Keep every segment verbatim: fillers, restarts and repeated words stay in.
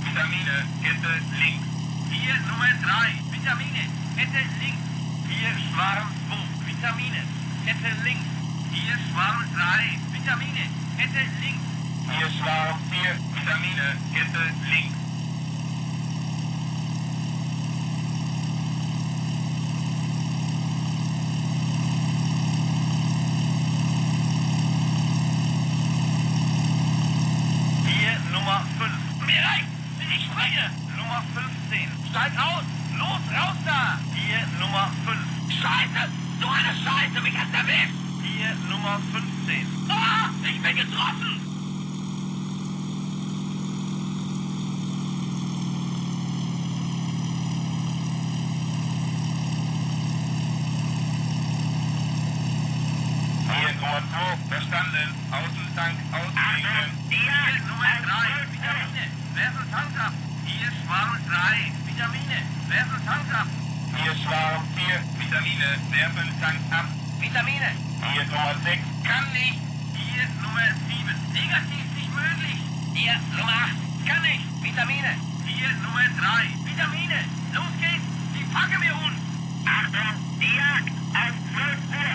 Vitamine, Kette links. Hier Nummer drei, Vitamine, Kette links. Hier Schwarm zwei, Vitamine, Kette links. Hier Schwarm drei, Vitamine, Kette links. Hier Schwarm vier, Vitamine, Kette links. Hier Nummer fünf. Mir reicht! Ich springe! Nummer fünfzehn. Steig aus! Los, raus da! Hier Nummer fünf. Scheiße! So eine Scheiße! Mich hat's erwischt! Hier Nummer fünfzehn. Ah! Ich bin getroffen! Hier Nummer zwei. Verstanden. Außentank ausfliegen. Hier Nummer drei. Vitamine. Werfen Tank ab. Hier Schwarm drei. Vitamine. Werfen Tank ab. Hier Schwarm vier. Vitamine. Werfen Tank ab. Vitamine. Hier Nummer sechs. Kann nicht. Hier Nummer sieben. Negativ nicht möglich. Hier Nummer acht. Kann nicht. Vitamine. Hier Nummer drei. Vitamine. Los geht's. Die packen wir uns. Achtung. Die Jagd. Auf zwölf Uhr.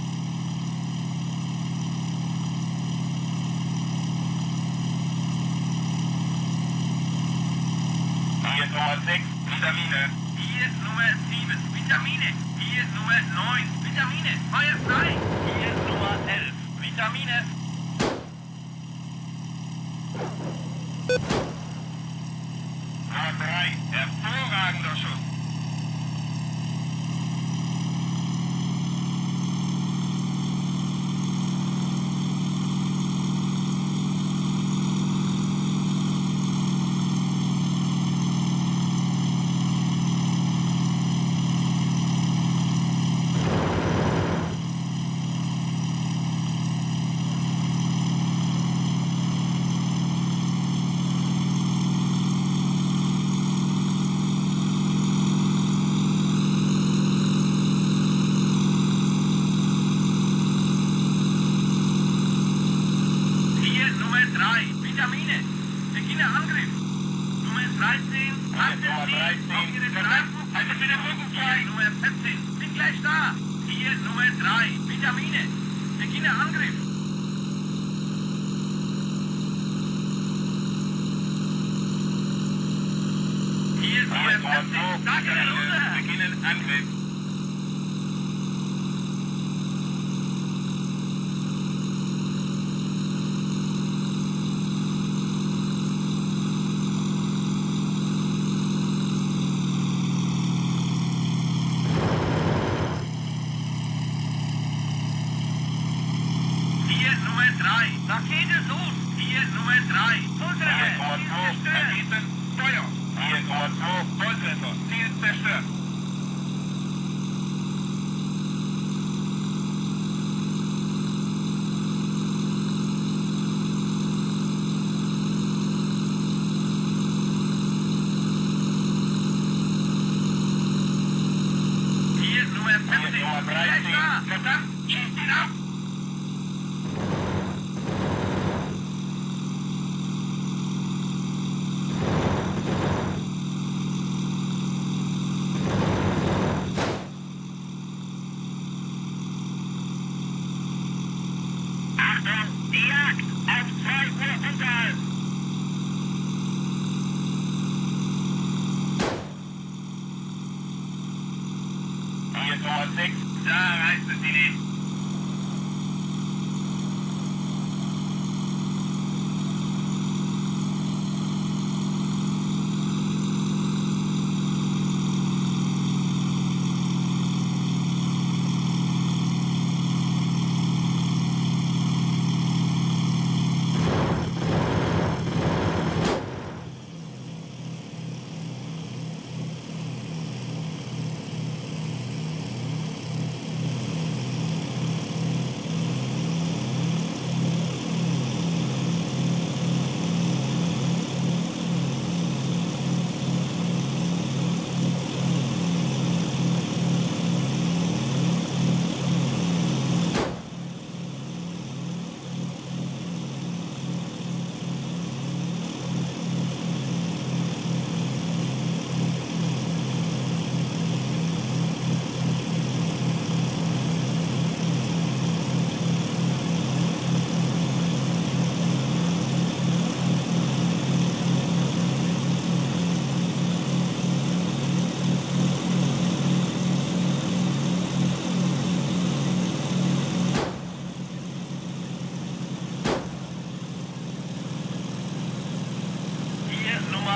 Hier Nummer sechs, Vitamine. Hier Nummer sieben, Vitamine. Hier Nummer neun, Vitamine. Feuer frei. Hier Nummer elf, Vitamine. Nummer drei, hervorragender Schuss.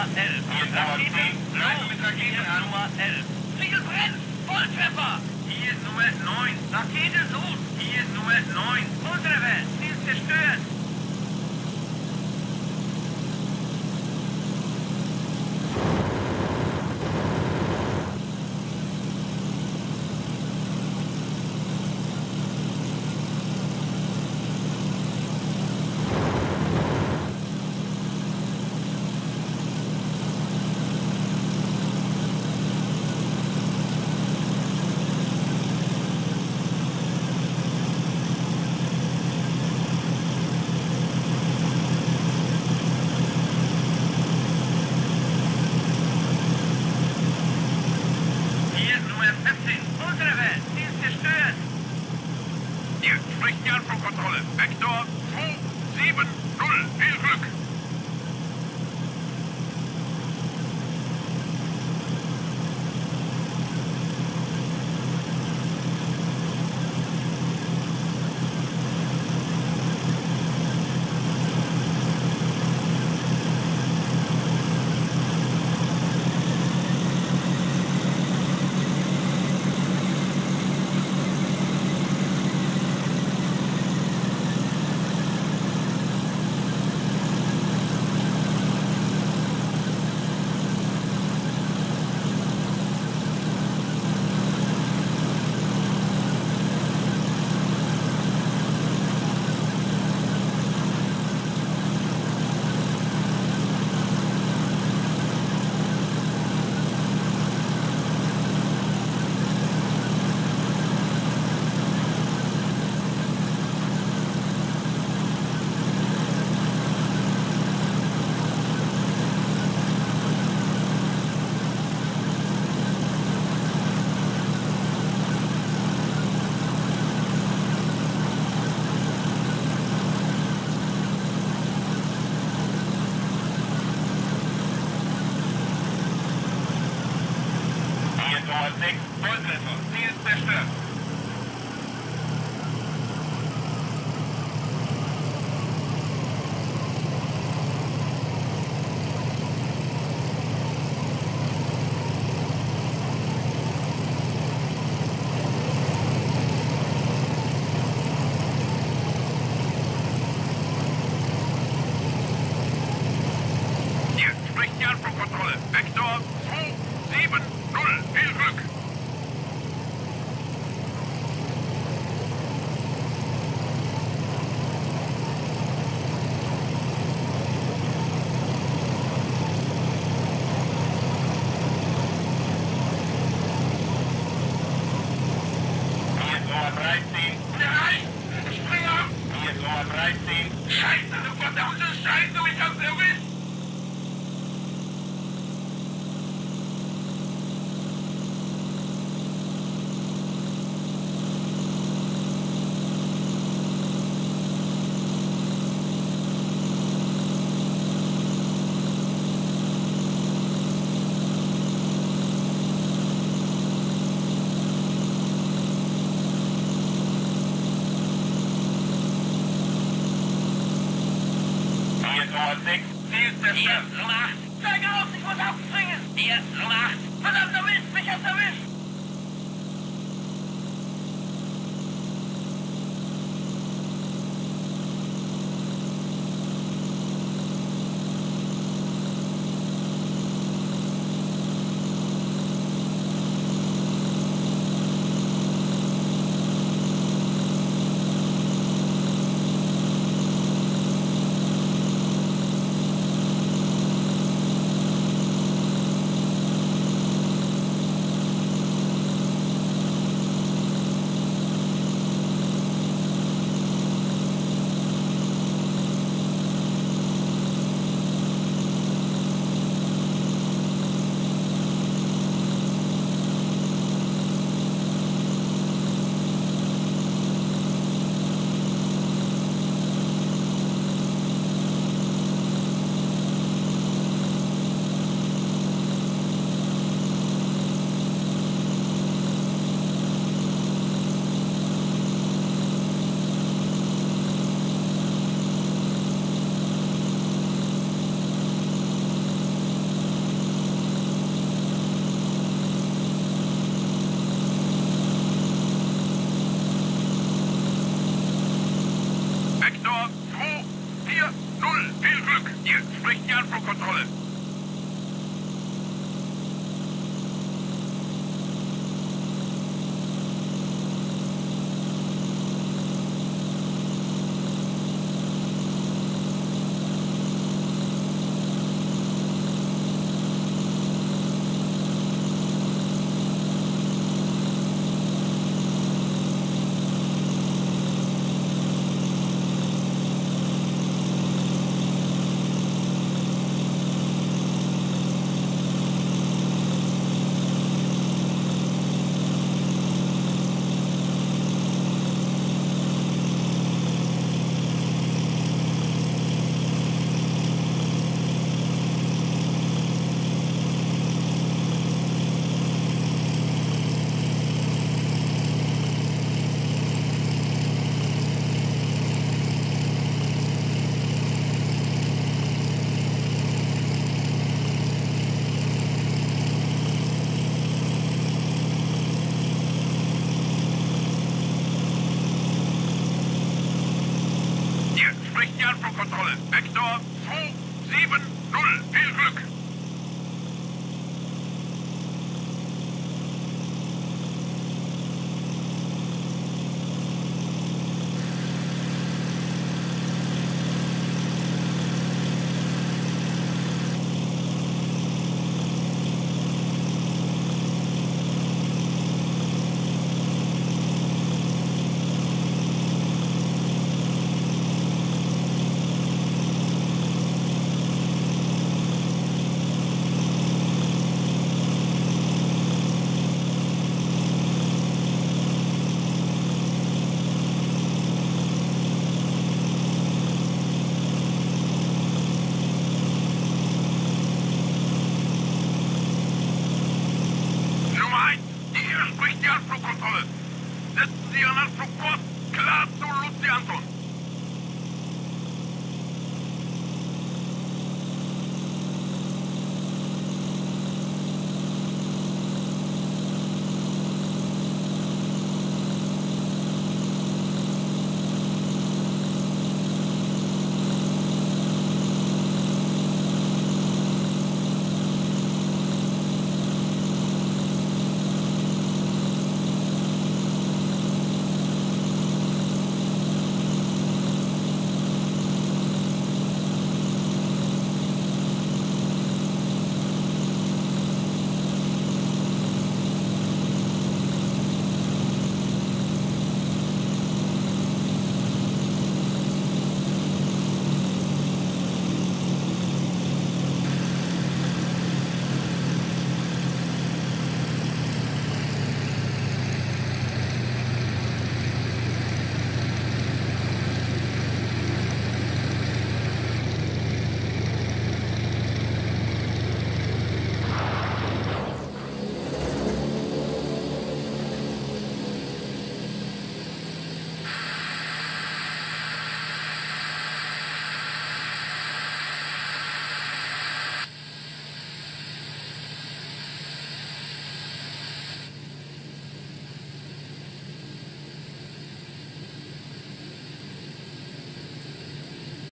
Nummer elf. Hier ist Nummer zehn. Gleich mit Raketen an. Nummer elf. Ziel brennt. Volltreffer. Hier ist Nummer neun. Rakete sucht. Hier ist Nummer neun. Unsere Welt. Sie ist zerstört. Nummer sechs. Sie ist der Chef. Nummer acht. Steig auf, ich muss abspringen. Hier, Nummer acht. Verdammt,